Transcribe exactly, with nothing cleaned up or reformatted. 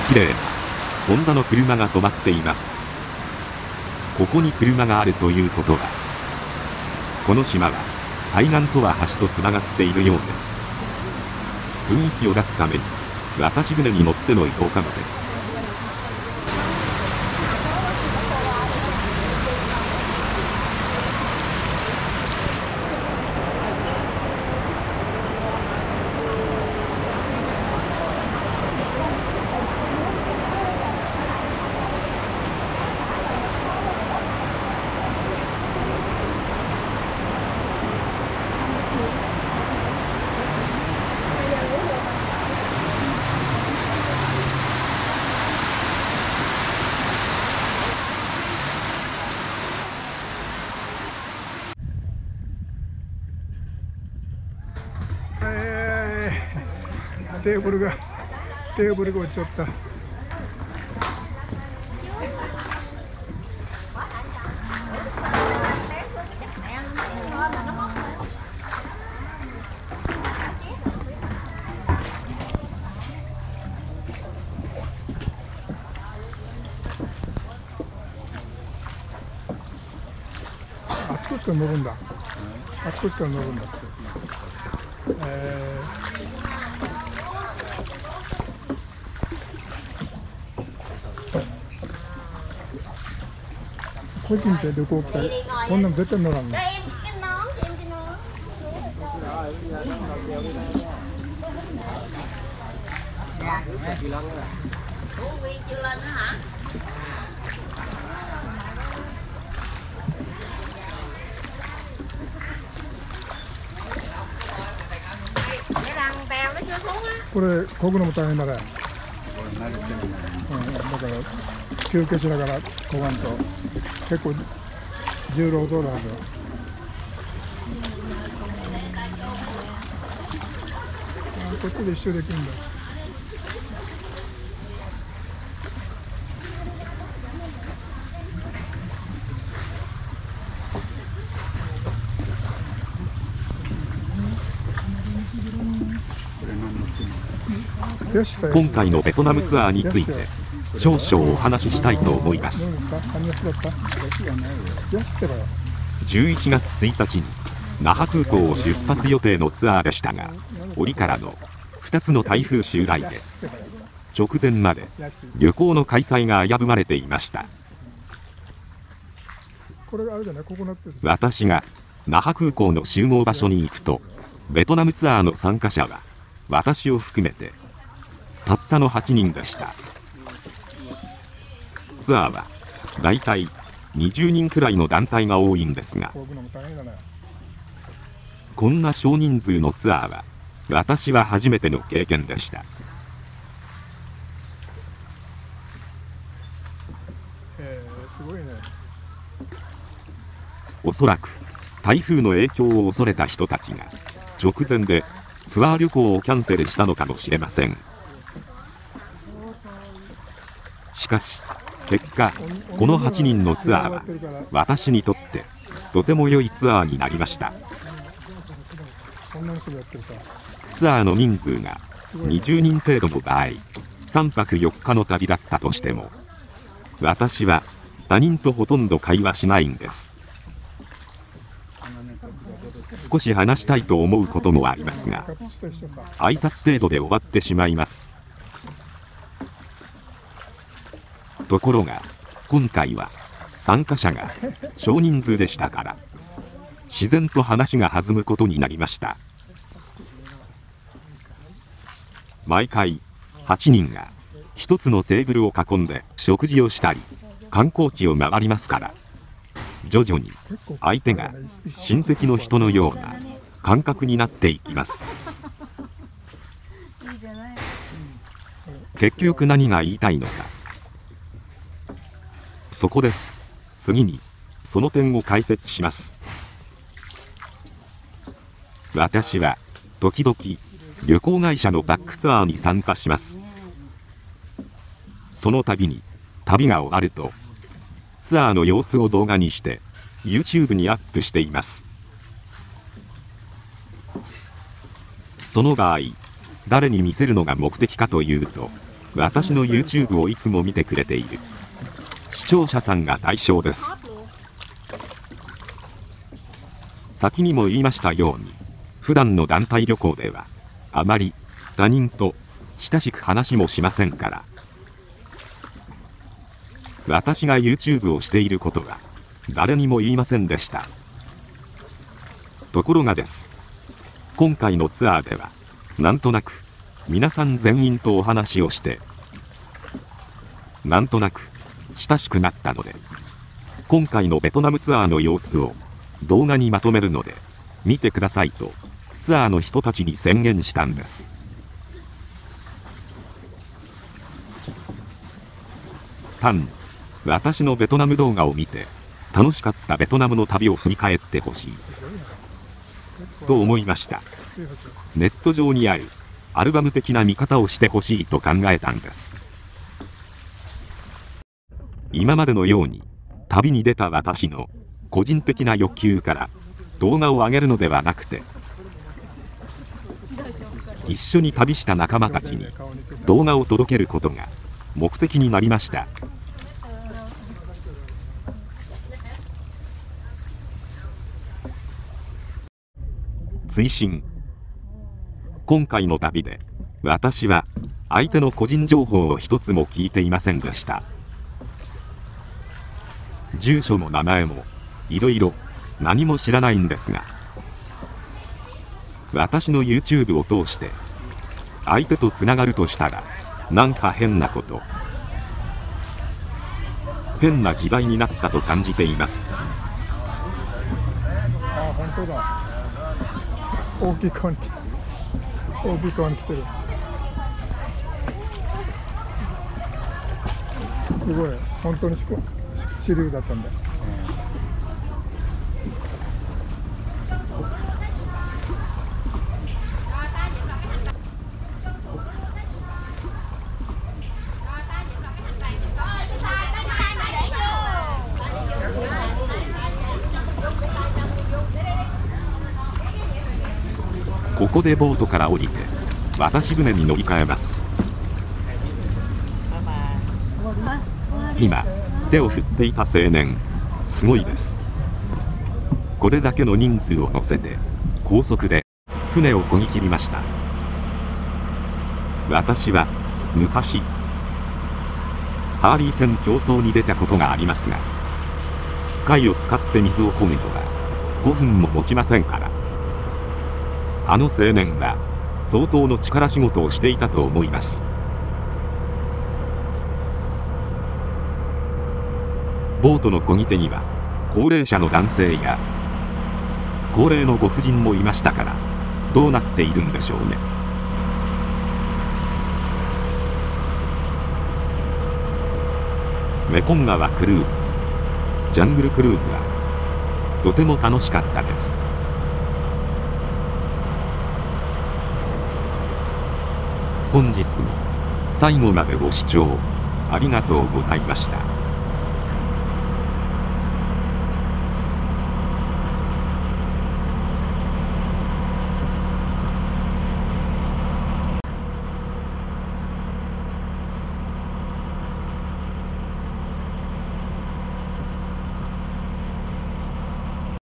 綺麗なホンダの車が止まっています。ここに車があるということは、この島は対岸とは橋とつながっているようです。雰囲気を出すために渡し船に乗っての移動かもです。 テーブルがテーブルが落ちちゃった。あちこちから乗るんだ。あちこちから乗るんだって。えー個人で旅行来たらこんなん絶対乗らんね。これこぐのも大変だね。うん、だから休憩しながらこがんと結構重労働だはず。こっちで一周できるんだ。 今回のベトナムツアーについて少々お話ししたいと思います。じゅういちがつついたちに那覇空港を出発予定のツアーでしたが、折からのふたつの台風襲来で直前まで旅行の開催が危ぶまれていました。私が那覇空港の集合場所に行くと、ベトナムツアーの参加者は私を含めてたったのはちにんでした。ツアーはだいたいにじゅうにんくらいの団体が多いんですが、こんな少人数のツアーは私は初めての経験でした。おそらく台風の影響を恐れた人たちが直前でツアー旅行をキャンセルしたのかもしれません。しかし結果、このはちにんのツアーは私にとってとても良いツアーになりました。ツアーの人数がにじゅうにん程度の場合、さんぱくよっかの旅だったとしても、私は他人とほとんど会話しないんです。少し話したいと思うこともありますが、挨拶程度で終わってしまいます。ところが今回は参加者が少人数でしたから、自然と話が弾むことになりました。毎回はちにんがひとつのテーブルを囲んで食事をしたり観光地を回りますから、徐々に相手が親戚の人のような感覚になっていきます。結局何が言いたいのか、そこです。次にその点を解説します。私は時々旅行会社のバックツアーに参加します。その度に旅が終わるとツアーの様子を動画にして YouTube にアップしています。その場合、誰に見せるのが目的かというと、 私の YouTube をいつも見てくれている視聴者さんが対象です。先にも言いましたように、普段の団体旅行ではあまり他人と親しく話もしませんから。私が YouTube をしていることは誰にも言いませんでした。ところがです、今回のツアーではなんとなく皆さん全員とお話をしてなんとなく親しくなったので、今回のベトナムツアーの様子を動画にまとめるので見てくださいとツアーの人たちに宣言したんです。単私のベトナム動画を見て楽しかったベトナムの旅を振り返ってほしいと思いました。ネット上にあるアルバム的な見方をしてほしいと考えたんです。今までのように旅に出た私の個人的な欲求から動画を上げるのではなくて、一緒に旅した仲間たちに動画を届けることが目的になりました。追伸。今回の旅で私は相手の個人情報を一つも聞いていませんでした。住所も名前もいろいろ何も知らないんですが、私の YouTube を通して相手とつながるとしたらなんか変なこと変な時代になったと感じています。 あ、本当だ。大きい川に来てる。大きい川に来てる。すごい、本当に支流だったんだ。 ここでボートから降りて渡し船に乗り換えます。今手を振っていた青年、すごいです。これだけの人数を乗せて高速で船を漕ぎ切りました。私は昔ハーリー船競争に出たことがありますが、貝を使って水を漕ぐのはごふんも持ちませんから。あの青年は相当の力仕事をしていたと思います。ボートの漕ぎ手には高齢者の男性や高齢のご婦人もいましたから、どうなっているんでしょうね。メコン川クルーズ、ジャングルクルーズはとても楽しかったです。本日も最後までご視聴ありがとうございました。